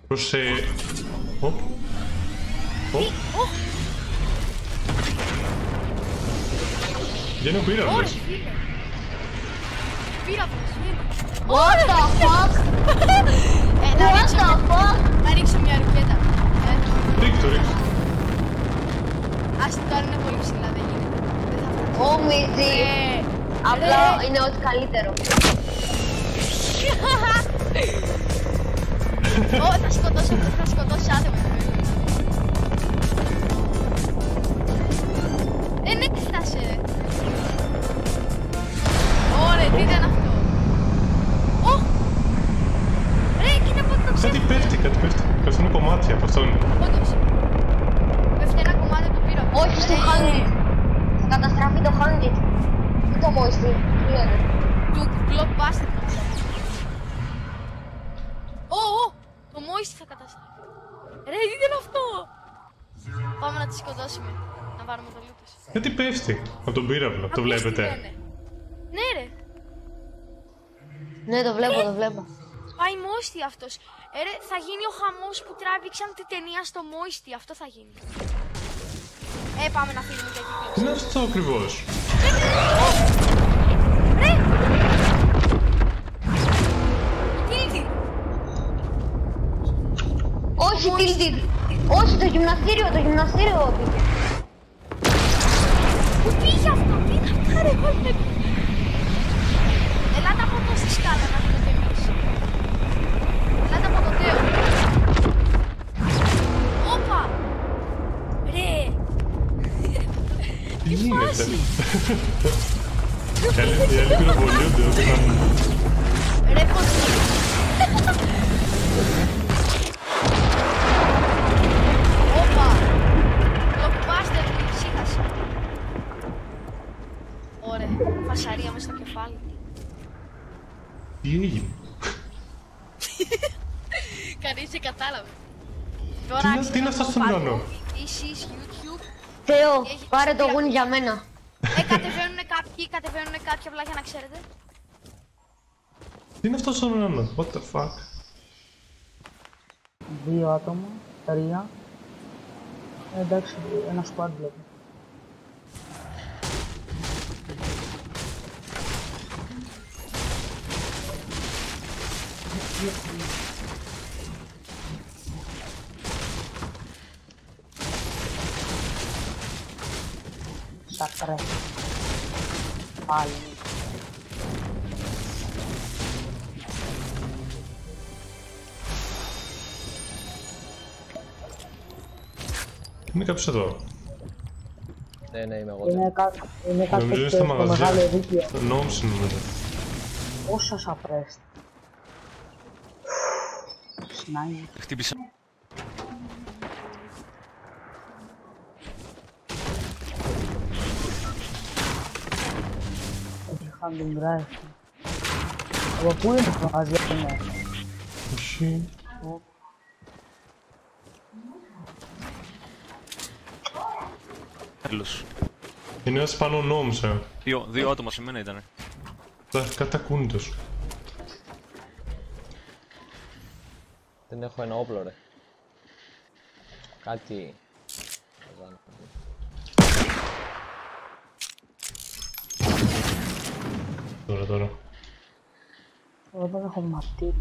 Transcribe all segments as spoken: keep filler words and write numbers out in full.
Προς ε... Οπ. Οπ. Βγαίνει ο πύραυλος. Πύραυλος, φίλε. What the fuck? What the fuck? Να ρίξω μια ρουκέτα. Ρίξ' το, ρίξ' το. Άστι τώρα είναι πολύ ψηλά, δεν γίνεται. Ω, Μιτζή. Απλά είναι ό,τι καλύτερο. Ω, θα σκοτώσω, θα σκοτώσω άτομα. Ε, ναι, τι φτάσε, ρε. Ωραία, τι ήταν αυτό. Ω! Ρε, κοίτα πότε το ξέρω. Κάτι πέφτει, κάτι πέφτει. Αυτό είναι κομμάτια, από αυτό είναι. Όντως. Πέφτει ένα κομμάτι του πύρα. Όχι στο handit. Θα καταστραφεί το handit. Ή το moisty. Τι λένε. Του blockbuster. Ω, ω! Το moisty θα καταστραφεί. Ρε, τι ήταν αυτό. Πάμε να τη σκοτώσουμε. Να πάρουμε το loot της. Γιατί πέφτει από τον πύραυλο, το βλέπετε. Ναι, ρε. Ναι, το βλέπω, το βλέπω. Πάει moisty αυτός. Ε, ρε, θα γίνει ο χαμός που τράβηξαν την ταινία στο moisty. Αυτό θα γίνει. Ε, πάμε να φύγουμε για εκεί. Τι είναι αυτό ακριβώς. Ρε! Tilted! Όχι, tilted. Όχι, το γυμναστήριο, το γυμναστήριο πήγε. Πού πήγε αυτό, τι είναι αυτά ρε, κόλπε. Ελάτε από εδώ στη σκάλα να δείτε κι εμείς. Ελάτε από το τέο. Όπα! Ρε! Τι γίνεται. Οι άλλοι πυροβολούνται, όχι να μου. Ρε, πώς... Όπα! Blockbuster μου ησύχασε. Ωραία, φασαρία μες στο κεφάλι. Τι έγινε. Κανείς δεν κατάλαβε. Τι είναι αυτό στον ουρανό. This is YouTube. Θεό, πάρε το γούνι για μένα. Ε, κατεβαίνουνε κάποιοι, κατεβαίνουνε κάποιοι απλά για να ξέρετε. Τι είναι αυτό στον ουρανό, what the fuck. Δύο άτομα, τρία. Ε, εντάξει, ένα squad βλέπω. Σακρέ. Πάλι. Είναι κάποιος εδώ. Ναι, ναι, είμαι εγώ. Είναι, κα... είναι Νομίζω είναι κάποιος στα στο μαγαζιά. μεγάλο δίκαιο. Νόμιζα νομίζω. Πόσα σαπρέστη. Σνάι. Χτύπησα. Έχει handling rifle. Από πού είναι το μαγαζί αυτό, ναι. Όχι. Τέλος. Είναι ένας πάνω νόμιζα. Δύο, δύο άτομα σε μένα ήτανε. Κάτι ακούνητος. Δεν έχω ένα όπλο, ρε. Κάτι... Τώρα, τώρα. Εγώ δεν έχω ματήρι.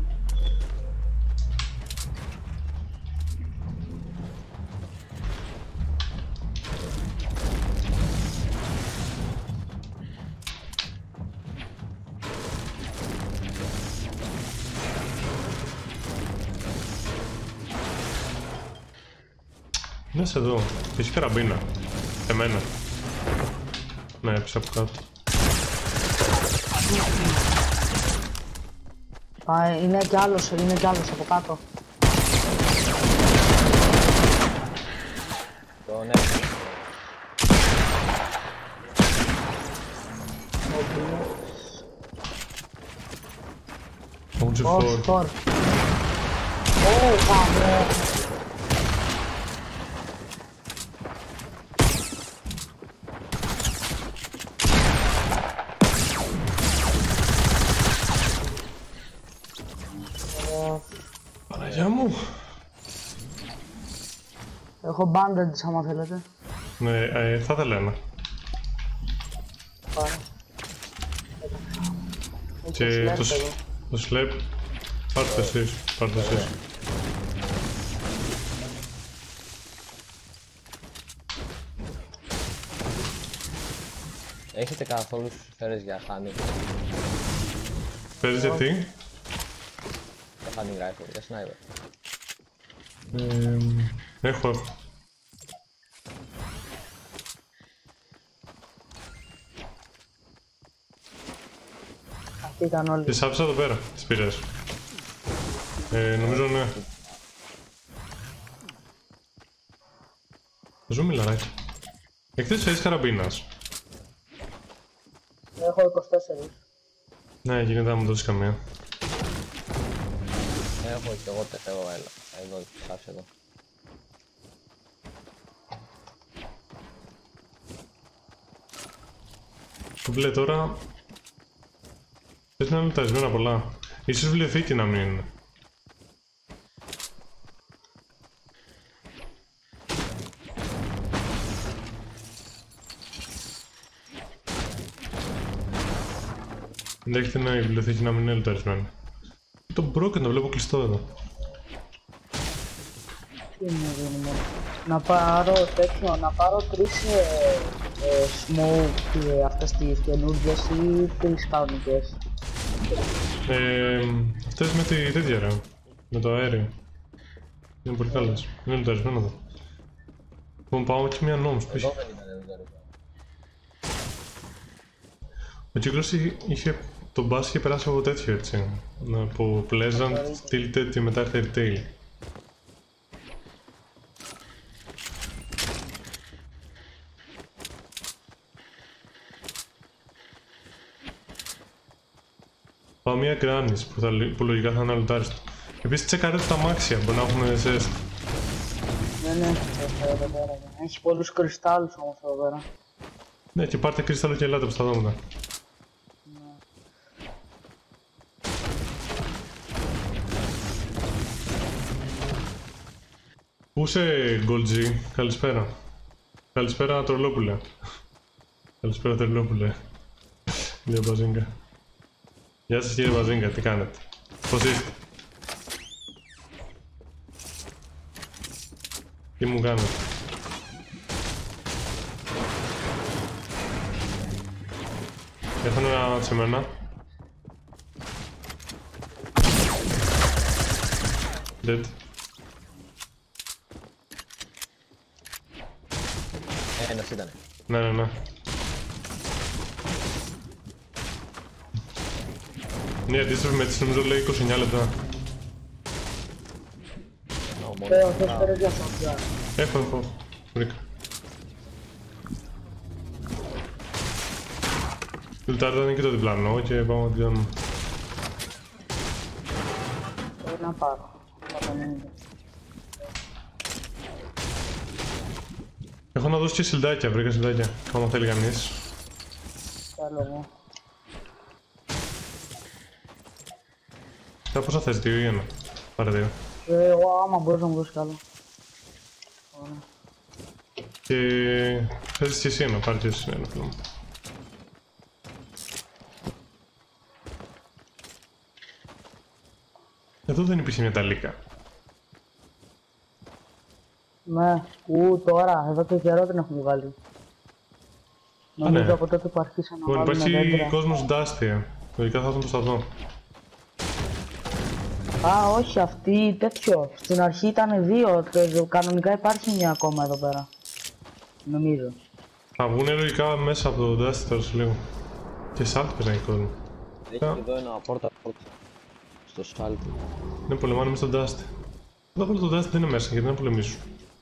Είναι εδώ. Έχει καραμπίνα. Εμένα. Ναι, έπεισα από κάτω. Α, είναι κι άλλος, είναι κι άλλος από κάτω. Το ναι. Όγγε Όχι, φορ. φορ. Ω, πάμε. Παναγιά μου. Έχω bandage άμα θέλετε. Ναι, ε, θα ήθελα ένα. Πάρε. Και Έχει το, slap εδώ. το slap, πάρτε το εσείς, πάρτε το εσείς. Έχετε καθόλου σφαίρες για χάνι? Παίζεις γιατί? Για χάνι rifle, για sniper. Ε, έχω, έχω. Αυτοί ήταν όλοι. Τις άφησα εδώ πέρα, τις πήρες. Ε, νομίζω ναι. Ζου μιλαράκι. Εκτός έχεις καραμπίνας. Έχω είκοσι τέσσερα. Ναι, γίνεται να μου δώσεις καμία. Έχω και εγώ τεσσέρο, έλα. Εδώ, ψάψε εδώ. Βλέ τώρα... Θες να είναι λουταρισμένα πολλά. Ίσως βιβλιοθήκη να μην είναι. Ενδέχεται να η βιβλιοθήκη να μην είναι λουταρισμένη. Το broken το βλέπω κλειστό εδώ. Τι μου δίνει μόνο. Να πάρω τέτοιο, να πάρω τρεις ε, ε, smoke και αυτές τις καινούργιες ή τρεις κανονικές. Ε, αυτές με τη τέτοια ρε. Με το αέριο. Είναι πολύ καλές. Είναι λουταρισμένο εδώ. Λοιπόν, πάω και μια νόμους που είχε. Εδώ δεν ήταν εδώ. Ο κύκλος είχε- είχε... τον μπας είχε περάσει από τέτοιο έτσι. Από Pleasant, Tilted και μετά έρθει Retail. Πάω μια Granny's που, θα, που λογικά θα είναι αλουτάριστο. Επίσης τσεκάρετε τα αμάξια, μπορεί να έχουν ζέστη. Ναι, ναι, έχω εδώ πέρα. Έχει πολλούς κρυστάλλους όμως εδώ πέρα. Ναι, και πάρτε κρύσταλλο και ελάτε που στα δω μετά. Πού είσαι, Gold G, καλησπέρα. Καλησπέρα, Τρολόπουλε. Καλησπέρα, Τρολόπουλε. Κύριε Μπαζίνκα. Γεια σας, κύριε Μπαζίνκα, τι κάνετε? Πώς είστε? Τι μου κάνετε? Έχω ένα σε μένα. Dead. Ένας ήτανε. Ναι, ναι, ναι. Ναι, αντίστοιχα με τις νομίζω λέει είκοσι εννιά λεπτά. Ω, μόνο. Θέλω, θες φέρε για φωτιά. Έχω, έχω. Βρήκα. Λουτάρτα είναι και το διπλανό και πάμε να τελειώνουμε. Θέλω να πάρω. εκατόν ενενήντα. Έχω να δώσω και σιλτάκια, βρήκα σιλτάκια. Άμα θέλει κανείς. Θέλω εγώ. Τα πόσα θες, δύο ή ένα? Πάρε δύο. Ε, εγώ άμα μπορείς να μου δώσεις καλό. Ωραία. Και θες και εσύ ένα, πάρε και εσύ ένα φίλο μου. Εδώ δεν υπήρχε μια ταλίκα. Ναι, ου, τώρα, εδώ και καιρό την έχουμε βάλει. Νομίζω ναι. από τότε που αρχίσαμε να Λοιπόν, βάλουμε υπάρχει δέντρα. κόσμος Dusty. Λογικά θα έρθουν προς τα δω. Α, όχι, αυτή τέτοιο. Στην αρχή ήταν δύο. το- Κανονικά υπάρχει μια ακόμα εδώ πέρα. Νομίζω. Θα βγουν λογικά μέσα από το Dusty τώρα σε λίγο. Και Salt πες να έχει κόσμο. Έχει εδώ ένα πόρτα πόρτα. Στο σφάλτι. Ναι, πολεμάνε μες στο Dusty. Εδώ βάλω το Dusty δεν είναι μέσα γιατί δεν πολεμήσουν.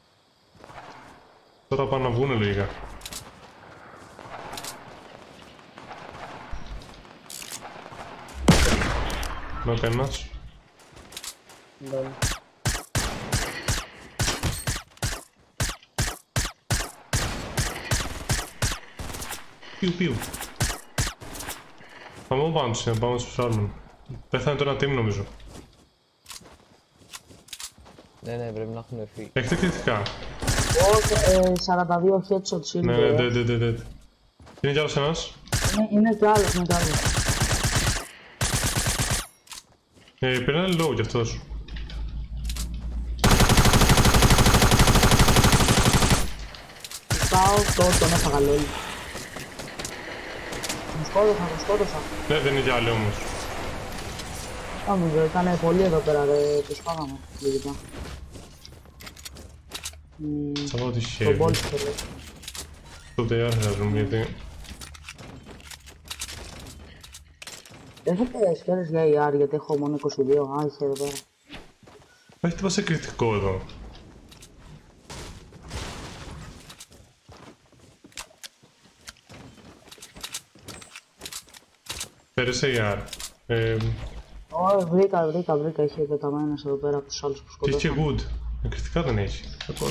Τώρα πάνε να βγουν λογικά. Να κανένας. Λol. Πιου πιου. Πάμε από πάνω τους, να πάμε στους ψάρμουν. Πέθανε το ένα team νομίζω. Ναι, ναι, πρέπει να έχουν φύγει. Έχετε κριτικά. Όχι, ε, σαράντα δύο headshots είναι. Ναι, ναι, dead, dead, dead. Είναι κι άλλος ένας. Είναι, είναι κι άλλος, είναι κι άλλος. Ε, περνάει low κι αυτός. Πάω, το, τον έφαγα λόλι. Τον σκότωσα, τον σκότωσα. Ναι, δεν είναι κι άλλοι όμως. Άμμο, ήταν πολύ εδώ πέρα, ρε, τους φάγαμε, λογικά. Θα δω τι Τον χέρι. πόλη στο λέει. Το τεϊάρ χρειάζομαι γιατί... Έχετε σκέλες για ι αρ γιατί έχω μόνο είκοσι δύο, α, είχε εδώ πέρα. Έχει τίποτα σε κριτικό εδώ. Πέρασε η αρ. Ε, Ω, βρήκα, βρήκα, βρήκα, είχε πεταμένες εδώ πέρα από τους άλλους που και σκοτώσαμε. είχε wood. Ε, κριτικά δεν έχει. D'accord.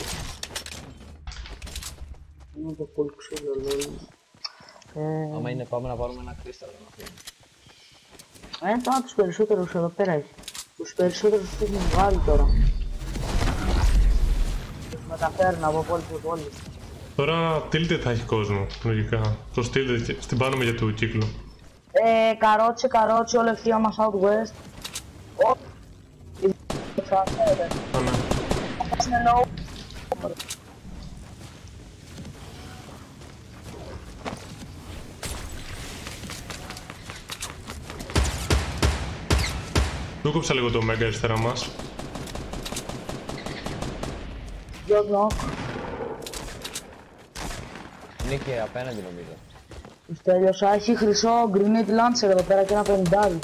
Είναι το full ξύλο, λέει. Ε, Άμα είναι πάμε να πάρουμε ένα κρίσταλο να φύγουμε. ε, τώρα τους περισσότερους εδώ πέρα έχει. Τους περισσότερους τους έχουν βγάλει τώρα. Τους μεταφέρουν από πόλη σε πόλη. Τώρα tilted θα έχει κόσμο, λογικά. Το tilted στην πάνω με για του κύκλου. Ε, καρότσι, καρότσι, όλο ευθεία μας Southwest. Ω, η φράσερε. Α, ναι. Αυτός είναι low. Του κόψα λίγο το Omega αριστερά μας. Δυο knock. Είναι και απέναντι νομίζω. Τους τέλειωσα, έχει χρυσό grenade lancer εδώ πέρα και ένα πενηντάρι.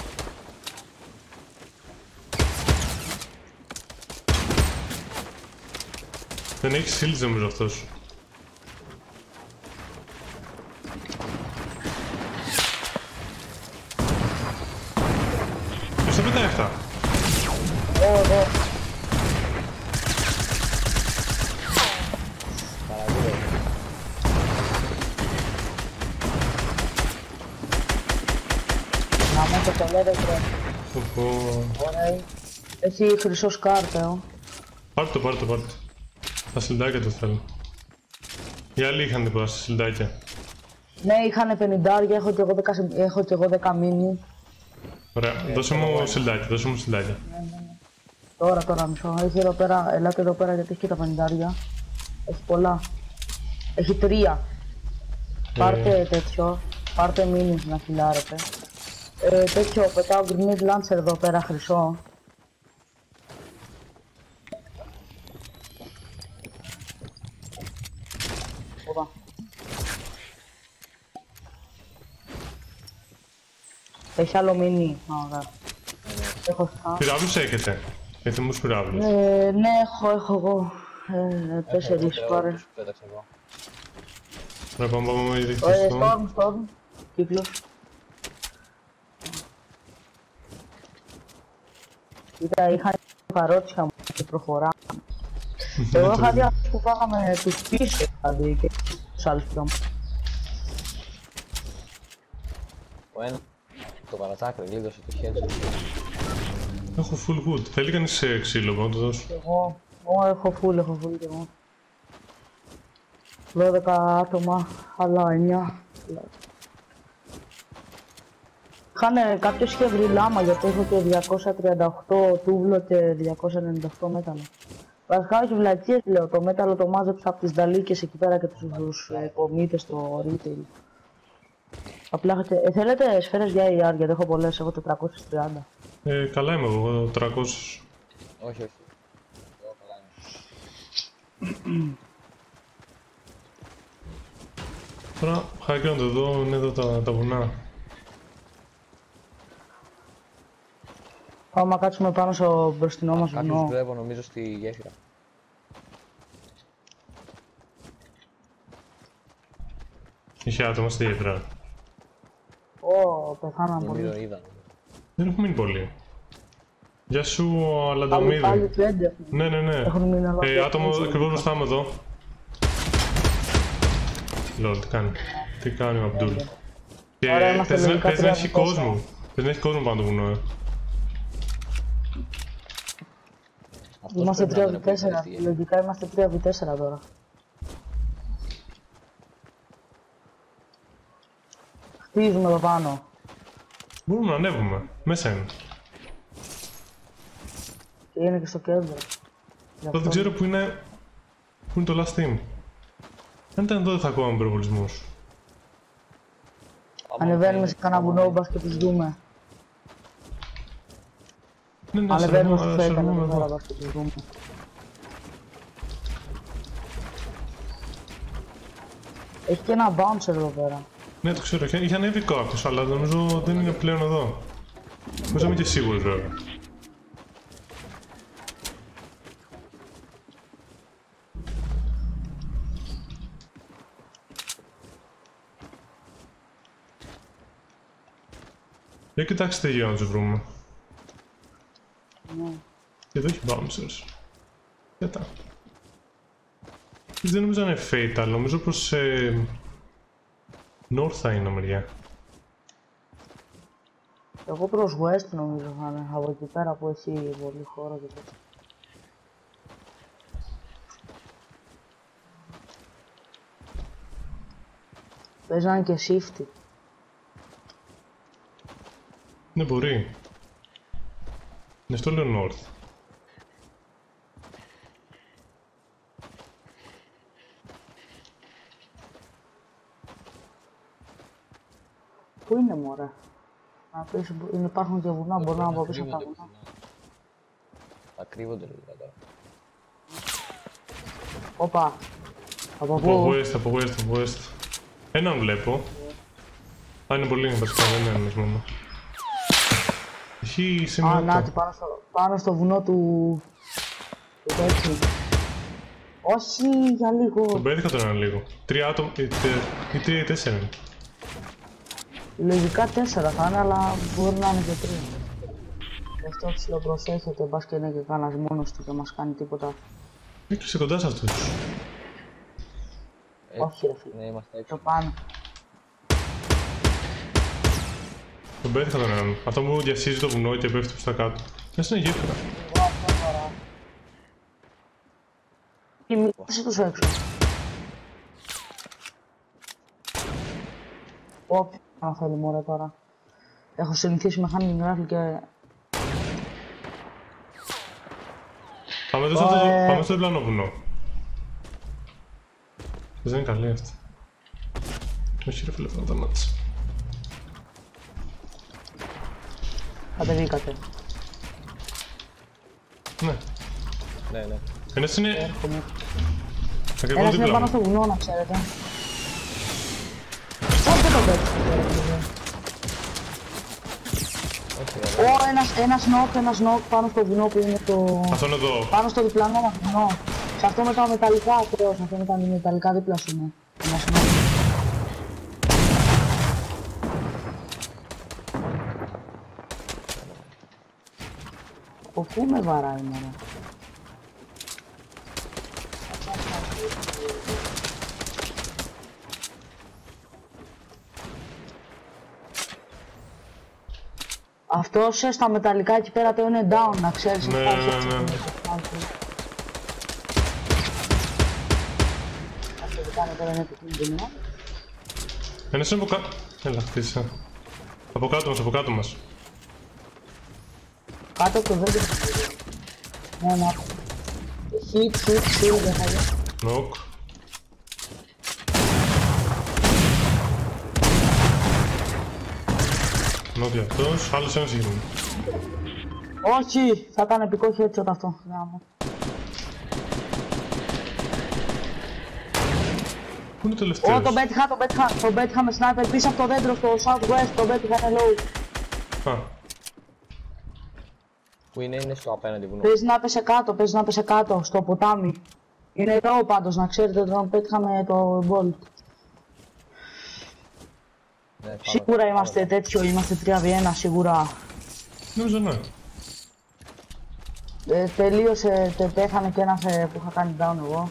Δεν έχει shields νομίζω αυτός. Ποιος τα πετάει αυτά? Εγώ, εγώ. Παραγγείλω. Να μου το λέτε τρε. Οπό. Ωραία. Έχει χρυσό σκάρτεο. Πάρ' το, πάρ' το, πάρ' το. Τα σιλντάκια το θέλω. Οι άλλοι είχαν τίποτα στα σιλντάκια. Ναι, είχανε πενηντάρια, έχω και εγώ δέκα, έχω και εγώ δέκα μίνι. Ωραία, δώσε μου σιλντάκια, δώσε μου σιλντάκια. Τώρα, τώρα μισό. Έχει εδώ πέρα, ελάτε εδώ πέρα γιατί έχει και τα πενηντάρια. Έχει πολλά. Έχει τρία. Πάρτε τέτοιο. Πάρτε μίνι να χιλιάρετε. Ε, τέτοιο, πετάω grenade lancer εδώ πέρα χρυσό. Οπα. Έχει άλλο μίνι. Ωραία. Έχω σκά. Πυράβλους έχετε. Έχετε μου πυράβλους. Ε, ναι, έχω, έχω εγώ. Ε, τέσσερις πάρε. Τους πέταξα εγώ. Ωραία, πάμε πάμε με Ε, διεκτήστο. Storm, Storm. Κύκλος. Κοίτα, είχαν καρότσια μου και προχωράμε. Εγώ είχα δει αυτούς που φάγαμε τους πίσω, δηλαδή, και τους άλλους πιο μου. Ο ένα το παρατσάκρι γλίδωσε το χέρι σου. Έχω full wood. Θέλει κανείς σε ξύλο, μπορώ να το δώσω. Εγώ, εγώ έχω full, έχω full και εγώ. δώδεκα άτομα, άλλα εννιά. Είχανε, κάποιος είχε βρει λάμα γιατί έχω και διακόσια τριάντα οκτώ τούβλο και διακόσια ενενήντα οκτώ μέταλλο. Βασικά όχι βλακίες λέω, το μέταλλο το μάζεψα από τις δαλίκες εκεί πέρα και τους υπομήτες στο retail. Απλά έχετε, ε, θέλετε σφαίρες για ι αρ γιατί έχω πολλές, έχω τετρακόσιες τριάντα. Ε, καλά είμαι εγώ, εγώ τριακόσια. Όχι, όχι. Εγώ καλά είμαι. Τώρα, χάκρον εδώ, είναι εδώ τα, τα βουνά. Άμα κάτσουμε πάνω στο μπροστινό μας Κάποιους βουνό. βλέπω νομίζω στη γέφυρα. Είχε άτομα στη γέφυρα. Ω, πεθάναν Νομίζω πολύ. είδα. Δεν έχουμε μείνει πολύ. Γεια σου, Άλλοι, άλλοι Αλανταμίδη. πέντε έχουν. Ναι, ναι, ναι. Έχουν μείνει αλλά Ε, δεν άτομο έχουν ακριβώς μείνει. μπροστά μου εδώ. Λολ, τι κάνει. Τι κάνει ο Αμπτούλ. Και Ωραία, είμαστε πες να- λογικά πες να τρία έχει από τέσσερα. κόσμο. Πες να έχει κόσμο πάνω το βουνό, ε. Αυτός Είμαστε πρέπει να τρία ήταν επί τέσσερα, πολύ καλή στη γέφυρα. λογικά είμαστε τρία επί τέσσερα τώρα. σκουπίζουμε εδώ πάνω. Μπορούμε να ανέβουμε. Μέσα είναι. Και είναι και στο κέντρο. Τώρα δεν ξέρω που είναι... Πού είναι το last team. Αν ήταν εδώ δεν θα ακούγαμε πυροβολισμούς. Ανεβαίνουμε σε κανένα βουνό μπας και τους δούμε. Ναι, ναι, Ανεβαίνουμε σε στο ρωτώ, φέκανο εδώ εδώ. πέρα μπας και τους δούμε. Έχει και ένα bouncer εδώ πέρα. Ναι, το ξέρω. Είχε είχε ανέβει κάποιος, αλλά νομίζω δεν είναι πλέον εδώ. Πώς είμαι και σίγουρος βέβαια. Για κοιτάξτε γύρω να τους βρούμε. Ναι. Και εδώ έχει bouncers. Κοίτα. Δεν νομίζω να είναι fatal, νομίζω πως ε, north θα είναι μεριά. Εγώ προς west νομίζω θα είναι, από εκεί πέρα που έχει πολύ χώρο και τέτοια. Παίζει να είναι και shifty. Ναι, μπορεί. Ναι, αυτό λέω north. Πού είναι μωρέ? Να πεις, είναι- υπάρχουν και βουνά, μπορώ να πάω πίσω από τα βουνά. Θα κρύβονται λίγο τώρα. Όπα. Από Από πού? west, από west, από west. Έναν βλέπω. Α, είναι πολύ βασικά, δεν είναι ένας μόνο. Έχει Α, σημείο να, το. πάνω στο, πάνω στο βουνό του... του τέτοιου. Όχι, για λίγο. Τον πέτυχα τον ένα λίγο. Τρία άτομα, ή τε- ή τρία ή τέσσερα είναι. Λογικά τέσσερα θα είναι, αλλά μπορεί να είναι και τρία. Γι' αυτό ψιλοπροσέχετε, μπας και είναι και κανένας μόνος του και μας κάνει τίποτα. Έκλεισε κοντά σε αυτούς. Ε, Όχι ρε φίλε, Ναι, είμαστε έξω. το πάνω. Τον πέτυχα τον έναν. Αυτό μου διασύζει το βουνό και πέφτει προς τα κάτω. Μέσα είναι γέφυρα. Εγώ αυτό τώρα. Και μίλησε τους έξω. Όπ, αν θέλει μωρέ τώρα. Έχω συνηθίσει με hunting rifle και... Πάμε εδώ στο, Ε. πάμε στο διπλανό βουνό. Δεν είναι καλή αυτή. Όχι ρε φίλε, θα τα μάτσα. κατεβήκατε. Ναι. Ναι, ναι. Ένας είναι Έρχομαι. ακριβώς Ένας είναι δίπλα πάνω μου. στο βουνό, να ξέρετε. Πώς δεν το πέτυχε. Όχι, ρε. Ω, ένας, ένας knock, ένας knock πάνω στο βουνό που είναι το... Αυτό είναι εδώ. Πάνω στο διπλανό μας βουνό. Σε αυτό με τα μεταλλικά ακριβώς, αυτό με τα μεταλλικά δίπλα σου είναι. Ένας knock. Από πού με βαράει μωρέ. Αυτός ε, στα μεταλλικά εκεί πέρα το είναι down, να ξέρεις. Ναι, υπάρχει ναι, έτσι ναι. που είναι το down. Αυτό που κάνει τώρα είναι επικίνδυνο. Ένας είναι από κάτω. Έλα, χτίσα. Από κάτω μας, από κάτω μας. Κάτω από το βέργο. Ναι, ναι. Hit, hit, hit, δεν θα γίνει. Νοκ. Νοκ για αυτός. Άλλος ένας έχει γίνει. Όχι, θα ήταν επικό headshot αυτό. Γάμο. Πού είναι ο Ω, τελευταίος? τον πέτυχα, τον πέτυχα, τον πέτυχα με sniper πίσω από το δέντρο στο southwest, τον πέτυχα είναι low. Α, Πού είναι, είναι στο απέναντι βουνό. Παίζει να πέσε κάτω, παίζει να πέσε κάτω, στο ποτάμι. Είναι low πάντως, να ξέρετε, τον πέτυχα με το bolt. Ναι, πάνω, Σίγουρα πάνω. είμαστε τέτοιο, είμαστε τρία βι ένα σίγουρα. νομίζω ναι. Ε, τελείωσε, τε, πέθανε και ένας ε, που είχα κάνει down εγώ.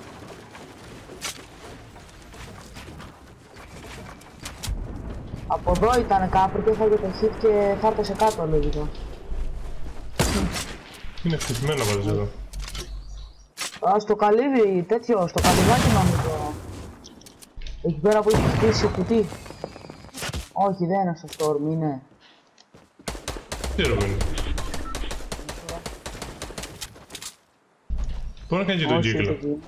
Από εδώ ήταν κάπου και έφαγε το hit και θα έπεσε κάτω λογικά. Είναι χτυπημένα πάντως εδώ. Α, στο καλύβι, τέτοιο, στο καλυβάκι νομίζω. Εκεί πέρα που έχει χτίσει κουτί. Όχι, δεν είναι στο Storm, είναι. Τι ξέρω είναι. Μπορεί να κάνει και τον Όχι, κύκλο. εκεί είναι.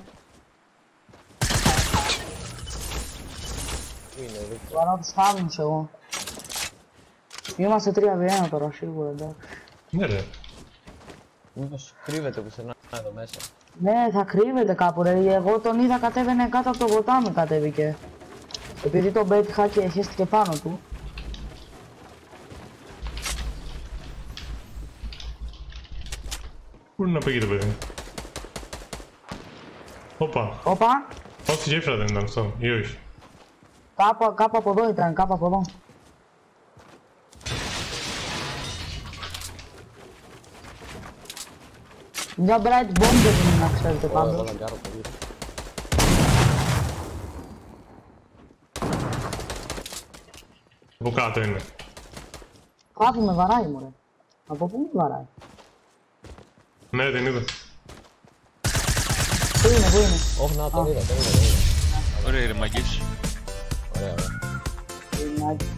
Πού είναι, δεν Τώρα να τους χάνουν εγώ. Είμαστε τρία βι ένα τώρα, σίγουρα, εντάξει. Ναι ρε. Μήπως κρύβεται πουθενά εδώ μέσα. Ναι, θα κρύβεται κάπου ρε, εγώ τον είδα κατέβαινε κάτω από το ποτάμι κατέβηκε. Επειδή τον Betty Hacker χέστηκε πάνω του. Πού είναι να πήγε το παιδί. Όπα. Όπα, Πάω στη γέφυρα δεν ήταν αυτό, ή όχι. κάπου, κάπου από εδώ ήταν, κάπου από εδώ. Μια bright bomb δεν είναι να ξέρετε Ω, εγώ πάντως. λαγκάρω πολύ. Από κάτω είναι. Κάπου με βαράει μωρέ. Από πού με βαράει. Ναι, την είδα. Πού είναι, πού είναι. Όχι, να, τον είδα, τον είδα, τον είδα. Ωραία ρε μαγκής. Ωραία, ωραία. Είναι άκη.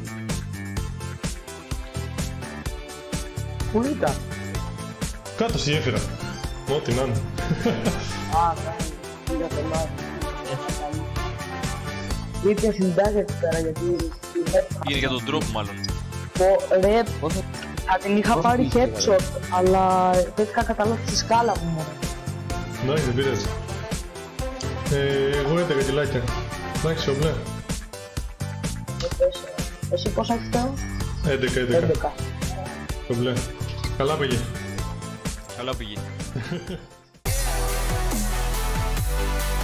Πού ήταν. Κάτω στη γέφυρα. Ό,τι να είναι. Α, ναι, είδα το λάθος. Ήπια συντάζει εκεί πέρα γιατί... Είναι για τον τρόπο μάλλον. Το ρε, Πόσο... θα την είχα Πώς πάρει πήγε, headshot, αλλά πέτυχα κατά λάθος τη σκάλα μου μωρέ. Εντάξει, δεν πειράζει. Ε, εγώ έντεκα κιλάκια. Εντάξει, ο μπλε. Εσύ πόσα έχεις θέλω? έντεκα, έντεκα. έντεκα. Το μπλε. Καλά πήγε. Καλά πήγε.